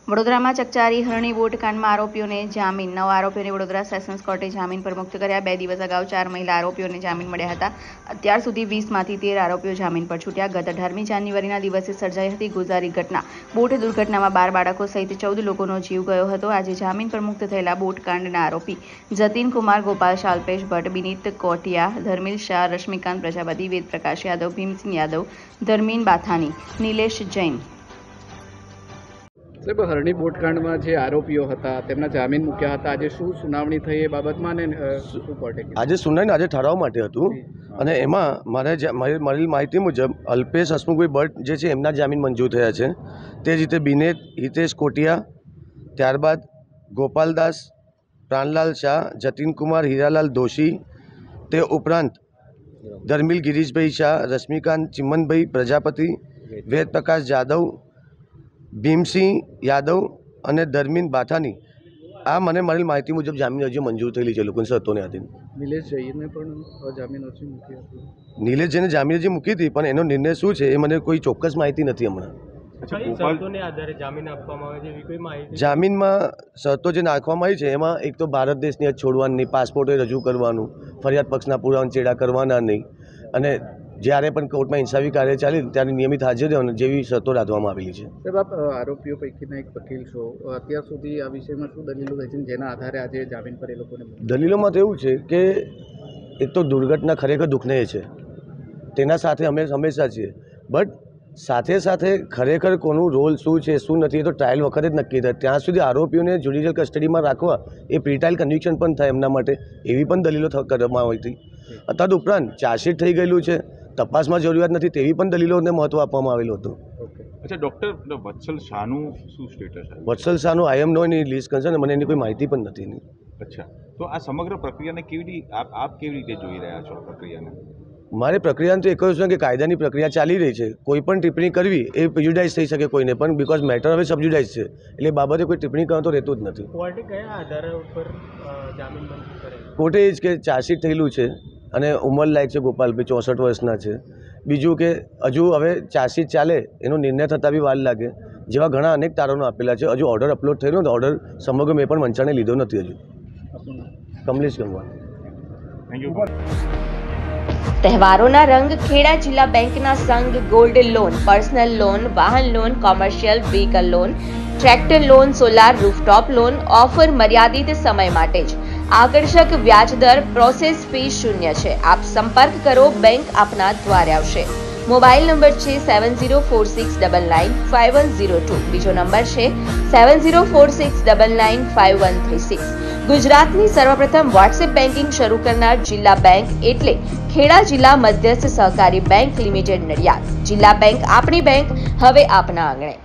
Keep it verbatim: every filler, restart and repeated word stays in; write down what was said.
વડોદરામાં ચકચારી હરણી બોટ કાંડમાં આરોપીઓને જામીન નવ આરોપીઓને વડોદરા સેશન્સ કોર્ટે જામીન પર મુક્ત કર્યા। બે દિવસ અગાઉ ચાર મહિલા આરોપીઓને જામીન મળ્યા હતા। અત્યાર સુધી વીસમાંથી તેર આરોપીઓ જામીન પર છૂટ્યા। ગત અઢારમી જાન્યુઆરીના દિવસે સર્જાઈ હતી ગોઝારી ઘટના। બોટ દુર્ઘટનામાં બાર બાળકો સહિત ચૌદ લોકોનો જીવ ગયો હતો। આજે જામીન પર મુક્ત થયેલા બોટ કાંડના આરોપી જતીન કુમાર, ગોપાલ શાહ, અલ્પેશ ભટ્ટ, બિનીત કોટિયા, ધર્મિલ શાહ, રશ્મિકાંત પ્રજાપતિ, વેદ પ્રકાશ યાદવ, ભીમસિંહ યાદવ, ધર્મીન બાથાની, નિલેશ જૈન। સાહેબ, હરણી બોટકાંડમાં જે આરોપીઓ હતા તેમના જામીન મૂક્યા હતા। આજે શું સુનાવણી થઈ એ બાબતમાં ને શું કોર્ટે આજે સુનાવણી આજે ઠરાવ માટે હતું અને એમાં મારે મળેલી માહિતી મુજબ અલ્પેશ હસમુખભાઈ ભટ્ટ જે છે એમના જામીન મંજૂર થયા છે। તે જ રીતે બિનેત હિતેશ કોટિયા, ત્યારબાદ ગોપાલદાસ, પ્રાણલાલ શાહ, જતીન કુમાર, હીરાલાલ દોશી, તે ઉપરાંત ધર્મિલ ગિરીશભાઈ શાહ, રશ્મિકાંત ચિમનભાઈ પ્રજાપતિ, વેદ પ્રકાશ જાદવ, ભીમસિંહ યાદવ અને ધર્મીન બાથાની આ મને મળેલી માહિતી મુજબ જામીન અરજી મંજૂર થયેલી છે લોકોની શરતોને આધીન। નિલેશ જૈને પણ જામીન અરજી મૂકી હતી। નિલેશ જૈને જામીન અરજી મૂકી હતી પણ એનો નિર્ણય શું છે એ મને કોઈ ચોક્કસ માહિતી નથી હમણાં। જામીનમાં શરતો જે નાખવામાં આવી છે એમાં એક તો ભારત દેશની હદ છોડવાની નહીં, પાસપોર્ટ રજૂ કરવાનું, ફરિયાદ પક્ષના પુરાવા ચેડા કરવાના નહીં અને જ્યારે પણ કોર્ટમાં ઇન્સાફી કાર્ય ચાલે ત્યારે નિયમિત હાજર રહેવાનું જેવી શરતો રાખવામાં આવેલી છે। સાહેબ, આપ આરોપીઓ પૈકીના એક વકીલ છો, અત્યાર સુધી આ વિષયમાં શું દલીલો થઈ છે જેના આધારે આજે જામીન પર એ લોકોને? દલીલોમાં તો એવું છે કે એક તો દુર્ઘટના ખરેખર દુઃખનીય છે, તેના સાથે અમે હંમેશા છીએ, બટ સાથે સાથે ખરેખર કોનું રોલ શું છે શું નથી એ તો ટ્રાયલ વખતે જ નક્કી થાય। ત્યાં સુધી આરોપીઓને જ્યુડિશિયલ કસ્ટડીમાં રાખવા એ પ્રી-ટ્રાયલ કન્વિક્શન પણ થાય એમના માટે એવી પણ દલીલો કરવામાં આવી હતી। તદ ઉપરાંત ચાર્જશીટ થઈ ગયેલું છે, તપાસમાં જરૂરિયાત નથી તેવી પણ દલીલોને મહત્વ આપવામાં આવેલું હતું। અચ્છા ડૉક્ટર, વત્સલ શાહનું શું સ્ટેટસ છે? વત્સલ શાહનું આઈ એમ નો એની લીસ્ટ કન્સર્ન મને એની કોઈ માહિતી પણ નથી એની। અચ્છા, તો આ સમગ્ર પ્રક્રિયાને કેવી રીતે આપ આપ કેવી રીતે જોઈ રહ્યા છો પ્રક્રિયાને? મારે પ્રક્રિયાને તો એક જ છે કે કાયદાની પ્રક્રિયા ચાલી રહી છે, કોઈ પણ ટિપ્પણી કરવી એ પ્રેજ્યુડાઇઝ થઈ શકે કોઈને પણ, બિકોઝ મેટર હવે સબજ્યુડાઇઝ છે એટલે એ બાબતે કોઈ ટિપ્પણી કરવાનું તો રહેતું જ નથી। કોર્ટે કયા આધારે ઉપર જામીન મંજૂર કરે? કોર્ટે એ જ કે ચાર્જશીટ થયેલું છે અને ઉંમર લાયક છે, ગોપાલભાઈ ચોસઠ વર્ષના છે। બીજું કે હજુ હવે ચાર્જશીટ ચાલે એનો નિર્ણય થતાં બી વાર લાગે, જેવા ઘણા અનેક તારણો આપેલા છે। હજુ ઓર્ડર અપલોડ થયેલો તો ઓર્ડર સમગ્ર મેં પણ વંચાણે લીધો નથી હજુ। કમલેશ ગંગવા। Thank you. તહેવારોના રંગ ખેડા જિલ્લા બેંકના સંઘ ગોલ્ડ લોન, પર્સનલ લોન, વાહન loan, commercial vehicle loan, tractor loan, solar rooftop loan offer મર્યાદિત સમય માટે જ, આકર્ષક વ્યાજ દર, પ્રોસેસ ફી શૂન્ય છે। આપ સંપર્ક કરો, બેંક આપના દ્વારે આવશે। મોબાઈલ નંબર છે seven zero four six double nine five one zero two, બીજો નંબર છે seven zero four six double nine five one three six. ગુજરાતની સર્વપ્રથમ વોટ્સએપ બેન્કિંગ શરૂ કરનાર જિલ્લા બેંક એટલે ખેડા જિલ્લા મધ્યસ્થ સહકારી બેંક લિમિટેડ નડિયાદ। જિલ્લા બેંક આપણી બેંક, હવે આપના આંગણે।